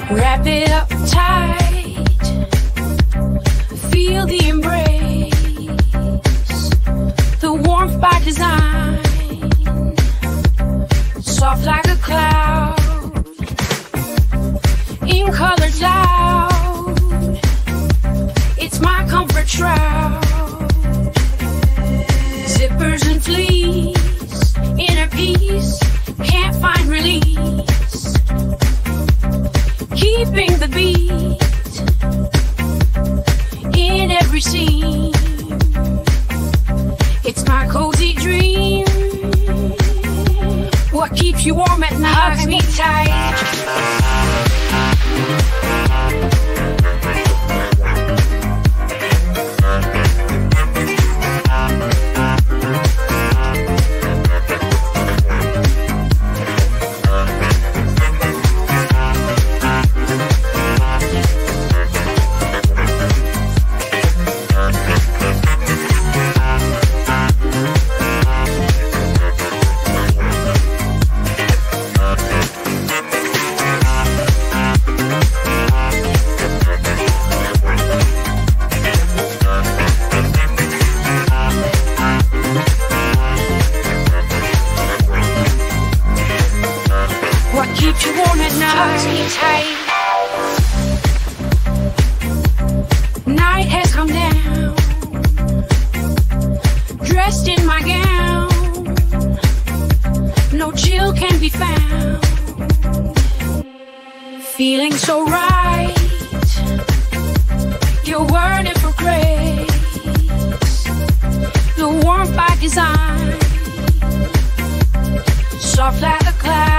Wrap it up tight, feel the embrace, the warmth by design, soft like a cloud, in colors loud, it's my comfort shroud. Zippers and fleece, inner peace, can't find release, keeping the beat in every scene. It's my cozy dream, what keeps you warm at night. Hugs me tight. Keep you warm at night. Hugs me tight. Night has come down, dressed in my gown, no chill can be found, feeling so right, you're worded for grace, the warmth by design, soft like a cloud,